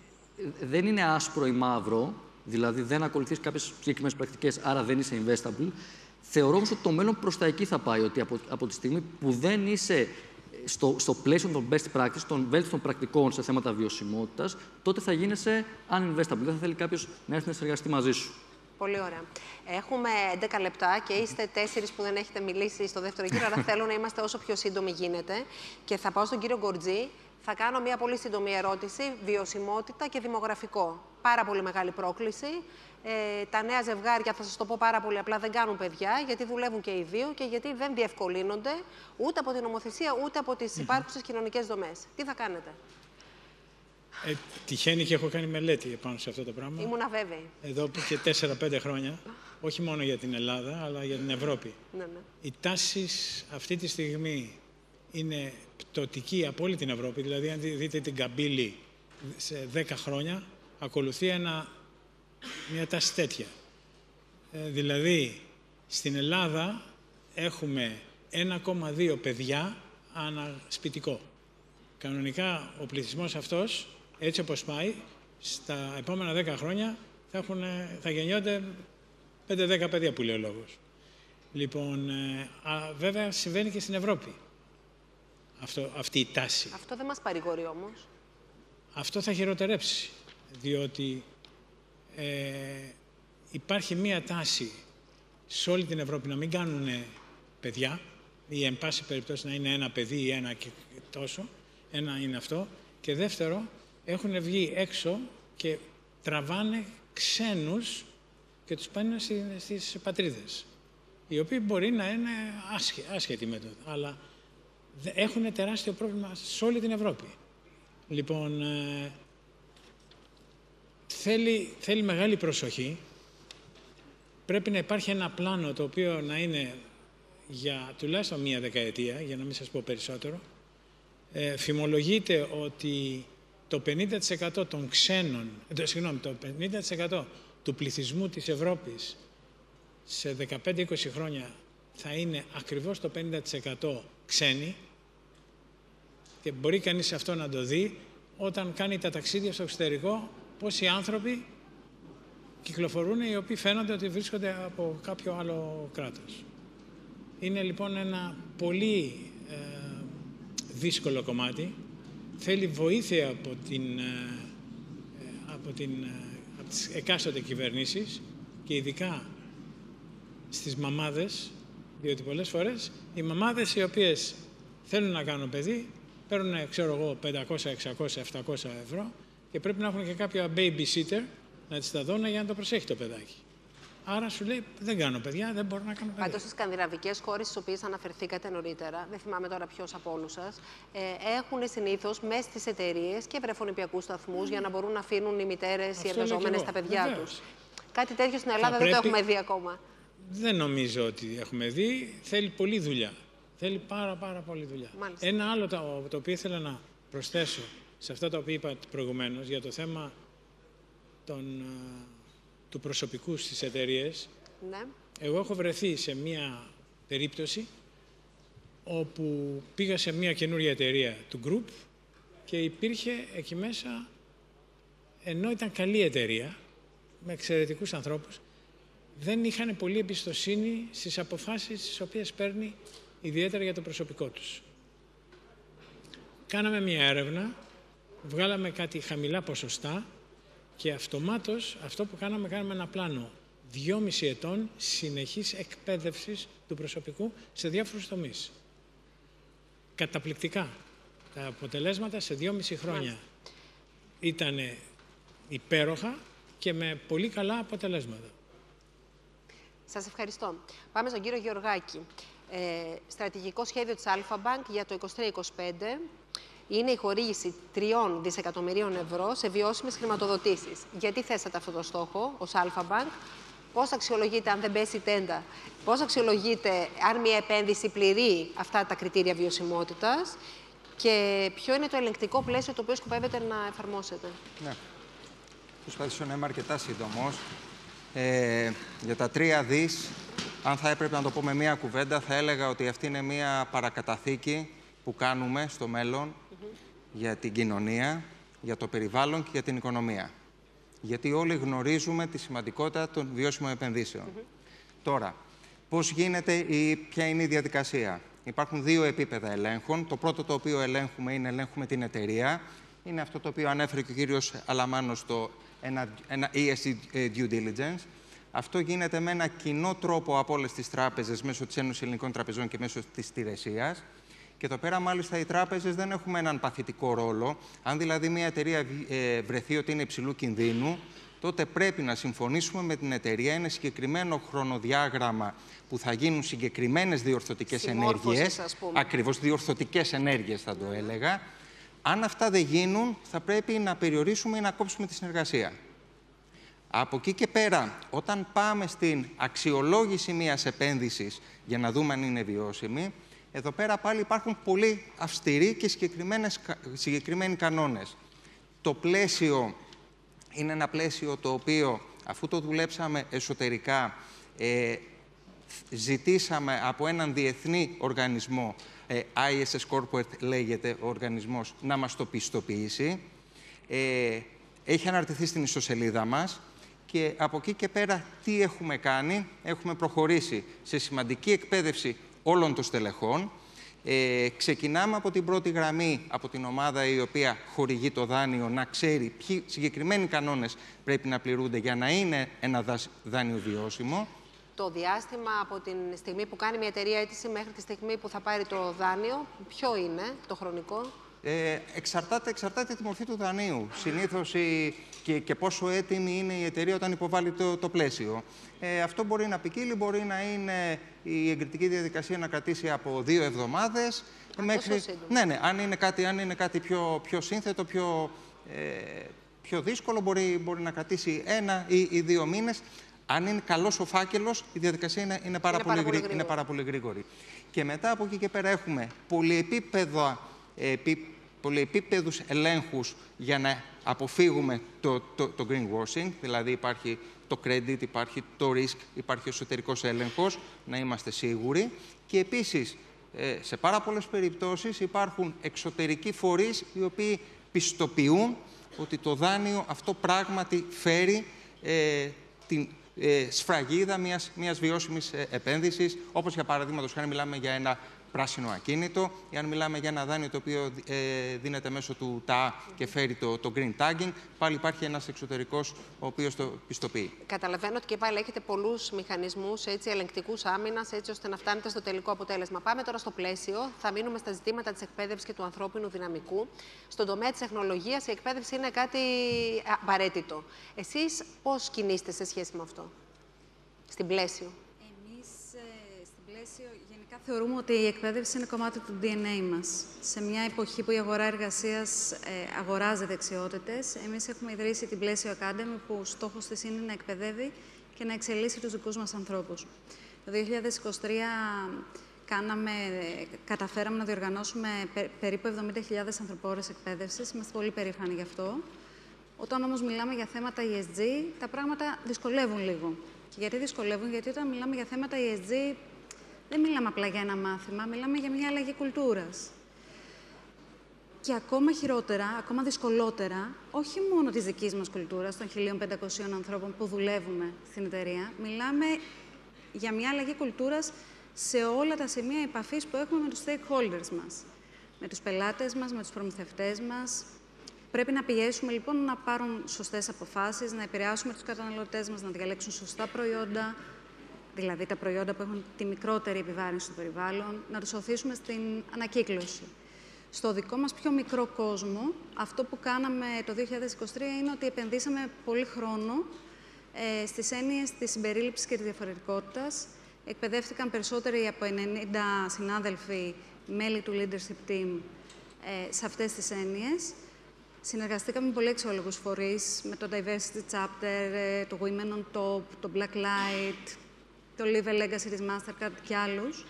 δεν είναι άσπρο ή μαύρο, δηλαδή δεν ακολουθείς κάποιες συγκεκριμένες πρακτικές, άρα δεν είσαι investable. Θεωρώ όμως ότι το μέλλον προς τα εκεί θα πάει, ότι από, από τη στιγμή που δεν είσαι στο, στο πλαίσιο των best practice, των βέλτιστων πρακτικών σε θέματα βιωσιμότητας, τότε θα γίνεσαι uninvestable. Δεν θα θέλει κάποιος να έρθει να συνεργαστεί μαζί σου. Πολύ ωραία. Έχουμε έντεκα λεπτά και είστε τέσσερις που δεν έχετε μιλήσει στο δεύτερο γύρο, άρα θέλω να είμαστε όσο πιο σύντομοι γίνεται. Και θα πάω στον κύριο Γκορτζή. Θα κάνω μια πολύ σύντομη ερώτηση, βιωσιμότητα και δημογραφικό. Πάρα πολύ μεγάλη πρόκληση. Ε, τα νέα ζευγάρια, θα σας το πω πάρα πολύ απλά, δεν κάνουν παιδιά, γιατί δουλεύουν και οι δύο και γιατί δεν διευκολύνονται ούτε από την νομοθεσία, ούτε από τις υπάρχουσες κοινωνικές δομές. Τι θα κάνετε? Ε, τυχαίνει και έχω κάνει μελέτη επάνω σε αυτό το πράγμα. Ήμουν αβέβαιη. Εδώ και τέσσερα πέντε χρόνια, όχι μόνο για την Ελλάδα, αλλά για την Ευρώπη. Ναι, ναι. Οι τάσεις αυτή τη στιγμή είναι πτωτική από όλη την Ευρώπη. Δηλαδή, αν δείτε την καμπύλη σε δέκα χρόνια, ακολουθεί ένα, μια τάση τέτοια. Ε, δηλαδή, στην Ελλάδα έχουμε ένα κόμμα δύο παιδιά ανά σπιτικό. Κανονικά, ο πληθυσμός αυτός, έτσι όπως πάει, στα επόμενα δέκα χρόνια θα, έχουν, θα γεννιόνται πέντε δέκα παιδιά, που λέει ο λόγος. Λοιπόν, ε, α, βέβαια, συμβαίνει και στην Ευρώπη. Αυτό, αυτή η τάση. Αυτό δεν μας παρηγορεί όμως. Αυτό θα χειροτερέψει, διότι ε, υπάρχει μία τάση σε όλη την Ευρώπη να μην κάνουν παιδιά, ή εν πάση περιπτώσει να είναι ένα παιδί ή ένα και τόσο, ένα είναι αυτό, και δεύτερο, έχουν βγει έξω και τραβάνε ξένους και τους πάνε στις πατρίδες, οι οποίοι μπορεί να είναι άσχετοι με το, αλλά έχουν τεράστιο πρόβλημα σε όλη την Ευρώπη. Λοιπόν, ε, θέλει, θέλει μεγάλη προσοχή. Πρέπει να υπάρχει ένα πλάνο το οποίο να είναι για τουλάχιστον μία δεκαετία, για να μην σας πω περισσότερο. Ε, φημολογείται ότι το πενήντα τοις εκατό των ξένων, ε, συγγνώμη, το πενήντα τοις εκατό του πληθυσμού της Ευρώπης σε δεκαπέντε με είκοσι χρόνια θα είναι ακριβώς το πενήντα τοις εκατό ξένοι, και μπορεί κανείς αυτό να το δει όταν κάνει τα ταξίδια στο εξωτερικό, πόσοι άνθρωποι κυκλοφορούν οι οποίοι φαίνονται ότι βρίσκονται από κάποιο άλλο κράτος. Είναι λοιπόν ένα πολύ ε, δύσκολο κομμάτι. Θέλει βοήθεια από, την, ε, από, την, ε, από τις εκάστοτε κυβερνήσεις και ειδικά στις μαμάδες, διότι πολλές φορές οι μαμάδες οι οποίες θέλουν να κάνουν παιδί παίρνουν, ξέρω εγώ, πεντακόσια, εξακόσια, επτακόσια ευρώ και πρέπει να έχουν και κάποια babysitter να τις τα δώνουν για να το προσέχει το παιδάκι. Άρα σου λέει, δεν κάνω παιδιά, δεν μπορώ να κάνω παιδιά. Πάντως στις σκανδιναβικές χώρες στις οποίες αναφερθήκατε νωρίτερα, δεν θυμάμαι τώρα ποιος από όλους σας, ε, έχουν συνήθως μέσα στις εταιρείες και βρεφονιπιακούς σταθμούς mm. για να μπορούν να αφήνουν οι μητέρες, οι εργαζόμενες τα παιδιά Βεβαίως. τους. Κάτι τέτοιο στην Ελλάδα δεν πρέπει... το έχουμε δει ακόμα. Δεν νομίζω ότι έχουμε δει. Θέλει πολλή δουλειά. Θέλει πάρα πάρα πολλή δουλειά. Μάλιστα. Ένα άλλο το, το οποίο ήθελα να προσθέσω σε αυτά τα οποία είπα προηγουμένως για το θέμα των, του προσωπικού στις εταιρείες. Ναι. Εγώ έχω βρεθεί σε μία περίπτωση όπου πήγα σε μία καινούργια εταιρεία του group και υπήρχε εκεί μέσα, ενώ ήταν καλή εταιρεία, με εξαιρετικούς ανθρώπους, δεν είχαν πολύ εμπιστοσύνη στις αποφάσεις τις οποίες παίρνει ιδιαίτερα για το προσωπικό τους. Κάναμε μία έρευνα, βγάλαμε κάτι χαμηλά ποσοστά και αυτομάτως αυτό που κάναμε, κάναμε ένα πλάνο δυόμιση ετών συνεχής εκπαίδευσης του προσωπικού σε διάφορους τομείς. Καταπληκτικά. Τα αποτελέσματα σε δυόμιση χρόνια ήταν υπέροχα και με πολύ καλά αποτελέσματα. Σας ευχαριστώ. Πάμε στον κύριο Γεωργάκη. Ε, στρατηγικό σχέδιο της Alpha Bank για το είκοσι τρία είκοσι πέντε είναι η χορήγηση τριών δισεκατομμυρίων ευρώ σε βιώσιμες χρηματοδοτήσεις. Γιατί θέσατε αυτό το στόχο ως Alpha Bank, πώς αξιολογείτε αν δεν πέσει η τέντα, πώς αξιολογείτε αν μια επένδυση πληρεί αυτά τα κριτήρια βιωσιμότητας και ποιο είναι το ελεγκτικό πλαίσιο το οποίο σκοπεύετε να εφαρμόσετε. Ναι. Προσπαθήσω να είμαι αρκετά σύντομος. Ε, για τα τρία δις, αν θα έπρεπε να το πω με μία κουβέντα, θα έλεγα ότι αυτή είναι μία παρακαταθήκη που κάνουμε στο μέλλον mm-hmm. για την κοινωνία, για το περιβάλλον και για την οικονομία. Γιατί όλοι γνωρίζουμε τη σημαντικότητα των βιώσιμων επενδύσεων. Mm-hmm. Τώρα, πώς γίνεται ή ποια είναι η διαδικασία. Υπάρχουν δύο επίπεδα ελέγχων. Το πρώτο το οποίο ελέγχουμε είναι ελέγχουμε την εταιρεία. Είναι αυτό το οποίο ανέφερε και ο κύριος Αλαμάνος στο ένα, ένα ι ες τζι due diligence. Αυτό γίνεται με ένα κοινό τρόπο από όλες τις τράπεζες μέσω της Ένωσης Ελληνικών Τραπεζών και μέσω της Τηρεσίας. Και εδώ πέρα, μάλιστα, οι τράπεζες δεν έχουμε έναν παθητικό ρόλο. Αν δηλαδή μια εταιρεία ε, βρεθεί ότι είναι υψηλού κινδύνου, τότε πρέπει να συμφωνήσουμε με την εταιρεία ένα συγκεκριμένο χρονοδιάγραμμα που θα γίνουν συγκεκριμένες διορθωτικές ενέργειες. Ακριβώς, διορθωτικές ενέργειες θα το έλεγα. Αν αυτά δεν γίνουν, θα πρέπει να περιορίσουμε ή να κόψουμε τη συνεργασία. Από εκεί και πέρα, όταν πάμε στην αξιολόγηση μιας επένδυσης για να δούμε αν είναι βιώσιμη, εδώ πέρα πάλι υπάρχουν πολύ αυστηροί και συγκεκριμένοι κανόνες. Το πλαίσιο είναι ένα πλαίσιο το οποίο, αφού το δουλέψαμε εσωτερικά, ε, ζητήσαμε από έναν διεθνή οργανισμό, ε, άι ες ες Corporate λέγεται ο οργανισμός, να μας το πιστοποιήσει. Ε, έχει αναρτηθεί στην ιστοσελίδα μας. Και από εκεί και πέρα τι έχουμε κάνει. Έχουμε προχωρήσει σε σημαντική εκπαίδευση όλων των στελεχών. Ε, ξεκινάμε από την πρώτη γραμμή, από την ομάδα η οποία χορηγεί το δάνειο, να ξέρει ποιοι συγκεκριμένοι κανόνες πρέπει να πληρούνται για να είναι ένα δάνειο βιώσιμο. Το διάστημα από την στιγμή που κάνει μια εταιρεία αίτηση μέχρι τη στιγμή που θα πάρει το δάνειο, ποιο είναι το χρονικό? Ε, εξαρτάται, εξαρτάται τη μορφή του δανείου. Συνήθως η, και, και πόσο έτοιμη είναι η εταιρεία όταν υποβάλει το, το πλαίσιο. Ε, αυτό μπορεί να ποικίλει, μπορεί να είναι η εγκριτική διαδικασία να κρατήσει από δύο εβδομάδες. Μέχρι... Ναι, ναι, αν είναι κάτι, αν είναι κάτι πιο, πιο σύνθετο, πιο, ε, πιο δύσκολο, μπορεί, μπορεί να κρατήσει ένα ή, ή δύο μήνες. Αν είναι καλός ο φάκελος, η διαδικασία είναι, είναι, πάρα, είναι, πολύ πάρα, πολύ είναι πάρα πολύ γρήγορη. Και μετά από εκεί και πέρα έχουμε πολυεπίπεδα, επί, πολυεπίπεδους ελέγχους για να αποφύγουμε το, το, το greenwashing, δηλαδή υπάρχει το credit, υπάρχει το risk, υπάρχει ο εσωτερικός έλεγχος, να είμαστε σίγουροι. Και επίσης, σε πάρα πολλές περιπτώσεις υπάρχουν εξωτερικοί φορείς οι οποίοι πιστοποιούν ότι το δάνειο αυτό πράγματι φέρει ε, την ε, σφραγίδα μιας, μιας βιώσιμης ε, επένδυσης, όπως για παραδείγματος χάρη μιλάμε για ένα πράσινο ακίνητο, ή αν μιλάμε για ένα δάνειο το οποίο ε, δίνεται μέσω του ΤΑ και φέρει το, το green tagging, πάλι υπάρχει ένας εξωτερικός ο οποίος το πιστοποιεί. Καταλαβαίνω ότι και πάλι έχετε πολλούς μηχανισμούς ελεγκτικούς άμυνας, έτσι ώστε να φτάνετε στο τελικό αποτέλεσμα. Πάμε τώρα στο πλαίσιο. Θα μείνουμε στα ζητήματα της εκπαίδευσης και του ανθρώπινου δυναμικού. Στον τομέα της τεχνολογίας η εκπαίδευση είναι κάτι απαραίτητο. Εσείς πώς κινείστε σε σχέση με αυτό, στην πλαίσιο? Εμείς ε, στην πλαίσιο γενικά θεωρούμε ότι η εκπαίδευση είναι κομμάτι του ντι εν έι μας. Σε μια εποχή που η αγορά εργασίας ε, αγοράζει δεξιότητες, εμείς έχουμε ιδρύσει την Πλαίσιο Academy, που στόχος της είναι να εκπαιδεύει και να εξελίσσει τους δικούς μας ανθρώπους. Το δύο χιλιάδες είκοσι τρία κάναμε, καταφέραμε να διοργανώσουμε πε, περίπου εβδομήντα χιλιάδες ανθρωπόρες εκπαίδευσης. Είμαστε πολύ περήφανοι γι' αυτό. Όταν όμως μιλάμε για θέματα ι ες τζι, τα πράγματα δυσκολεύουν λίγο. Και γιατί δυσκολεύουν? Γιατί όταν μιλάμε για θέματα ι ες τζι, δεν μιλάμε απλά για ένα μάθημα, μιλάμε για μια αλλαγή κουλτούρας. Και ακόμα χειρότερα, ακόμα δυσκολότερα, όχι μόνο της δικής μας κουλτούρας, των χίλια πεντακόσιων ανθρώπων που δουλεύουμε στην εταιρεία, μιλάμε για μια αλλαγή κουλτούρας σε όλα τα σημεία επαφής που έχουμε με τους stakeholders μας. Με τους πελάτες μας, με τους προμηθευτές μας. Πρέπει να πιέσουμε λοιπόν να πάρουν σωστές αποφάσεις, να επηρεάσουμε τους καταναλωτές μας, να διαλέξουν σωστά προϊόντα, δηλαδή τα προϊόντα που έχουν τη μικρότερη επιβάρυνση στο περιβάλλον, να τους οθήσουμε στην ανακύκλωση. Στο δικό μας πιο μικρό κόσμο, αυτό που κάναμε το δύο χιλιάδες είκοσι τρία είναι ότι επενδύσαμε πολύ χρόνο ε, στις έννοιες της συμπερίληψης και της διαφορετικότητας. Εκπαιδεύτηκαν περισσότεροι από ενενήντα συνάδελφοι, μέλη του leadership team, ε, σε αυτές τις έννοιες. Συνεργαστήκαμε με πολύ αξιόλογους φορείς, με το Diversity Chapter, το Women on Top, το Blacklight, το Live a Legacy της Mastercard και άλλους.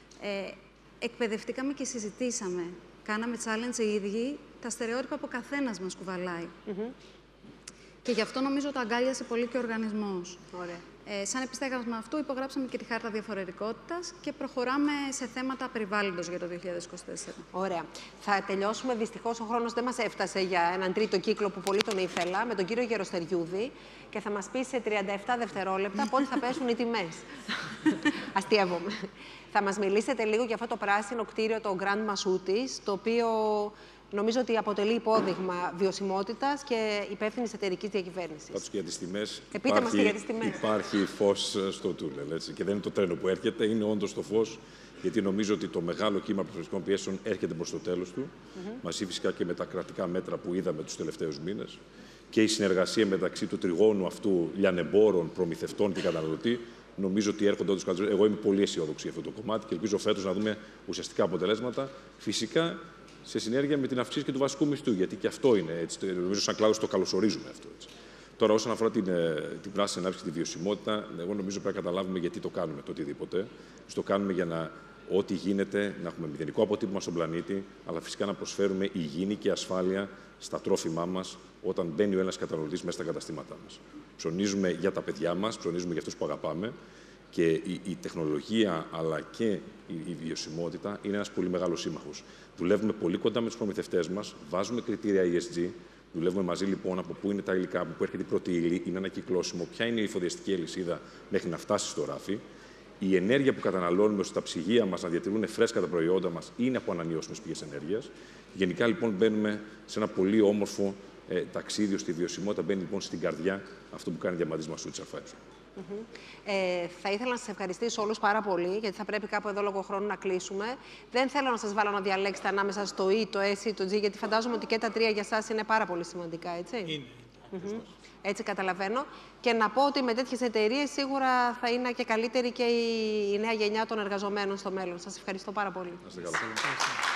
Ε, εκπαιδευτήκαμε και συζητήσαμε. Κάναμε challenge οι ίδιοι, τα στερεότυπα που καθένας μας κουβαλάει. Mm-hmm. Και γι' αυτό νομίζω το αγκάλιασε πολύ και ο οργανισμός. Ωραία. Ε, σαν επιστέγασμα αυτού υπογράψαμε και τη Χάρτα Διαφορετικότητας και προχωράμε σε θέματα περιβάλλοντος για το δύο χιλιάδες είκοσι τέσσερα. Ωραία. Θα τελειώσουμε. Δυστυχώς ο χρόνος δεν μας έφτασε για έναν τρίτο κύκλο που πολύ τον ήθελα, με τον κύριο Γεροστεριούδη, και θα μας πει σε τριάντα επτά δευτερόλεπτα πότε θα πέσουν οι τιμές. Αστείευομαι. Θα μας μιλήσετε λίγο για αυτό το πράσινο κτίριο, το Grand Masoutis, το οποίο νομίζω ότι αποτελεί υπόδειγμα βιωσιμότητας και υπεύθυνης εταιρικής διακυβέρνησης. Πάντως και για τις τιμές. Επίτε μας και για τις τιμές. Υπάρχει φως στο τούνελ. Έτσι. Και δεν είναι το τρένο που έρχεται, είναι όντως το φως. Γιατί νομίζω ότι το μεγάλο κύμα πληθωριστικών πιέσεων έρχεται προς το τέλος του. Mm-hmm. Μαζί φυσικά και με τα κρατικά μέτρα που είδαμε τους τελευταίους μήνες. Και η συνεργασία μεταξύ του τριγώνου αυτού λιανεμπόρων, προμηθευτών και καταναλωτή. Νομίζω ότι έρχονται όντως καλύτερα. Εγώ είμαι πολύ αισιόδοξη για αυτό το κομμάτι και ελπίζω φέτος να δούμε ουσιαστικά αποτελέσματα. Φυσικά σε συνέργεια με την αυξήση και του βασικού μισθού. Γιατί και αυτό είναι έτσι. Νομίζω, σαν κλάδος το καλωσορίζουμε αυτό. Έτσι. Τώρα, όσον αφορά την, την πράσινη ανάπτυξη και τη βιωσιμότητα, εγώ νομίζω πρέπει να καταλάβουμε γιατί το κάνουμε το οτιδήποτε. Το κάνουμε για να ό,τι γίνεται, να έχουμε μηδενικό αποτύπωμα στον πλανήτη, αλλά φυσικά να προσφέρουμε υγιεινή και ασφάλεια στα τρόφιμά μας όταν μπαίνει ο ένας καταναλωτής μέσα στα καταστήματά μας. Ψωνίζουμε για τα παιδιά μας, ψωνίζουμε για αυτούς που αγαπάμε. Και η, η τεχνολογία αλλά και η, η βιωσιμότητα είναι ένας πολύ μεγάλος σύμμαχος. Δουλεύουμε πολύ κοντά με τους προμηθευτές μας, βάζουμε κριτήρια ι ες τζι, δουλεύουμε μαζί λοιπόν από πού είναι τα υλικά, από πού έρχεται η πρώτη ύλη, είναι ανακυκλώσιμο, ποια είναι η εφοδιαστική αλυσίδα μέχρι να φτάσει στο ράφι. Η ενέργεια που καταναλώνουμε ώστε τα ψυγεία μας να διατηρούν φρέσκα τα προϊόντα μας είναι από ανανεώσιμες πηγές ενέργειας. Γενικά λοιπόν μπαίνουμε σε ένα πολύ όμορφο ε, ταξίδιο στη βιωσιμότητα, μπαίνει λοιπόν στην καρδιά αυτό που κάνει Διαμαντής Μασούτης Αλφα. Mm-hmm. Ε, θα ήθελα να σας ευχαριστήσω όλους πάρα πολύ, γιατί θα πρέπει κάπου εδώ λόγω χρόνου να κλείσουμε. Δεν θέλω να σας βάλω να διαλέξετε ανάμεσα στο E, το S ή το G, γιατί φαντάζομαι ότι και τα τρία για σας είναι πάρα πολύ σημαντικά, έτσι. Είναι. Mm-hmm. Έτσι καταλαβαίνω. Και να πω ότι με τέτοιες εταιρείες σίγουρα θα είναι και καλύτερη και η, η νέα γενιά των εργαζομένων στο μέλλον. Σας ευχαριστώ πάρα πολύ.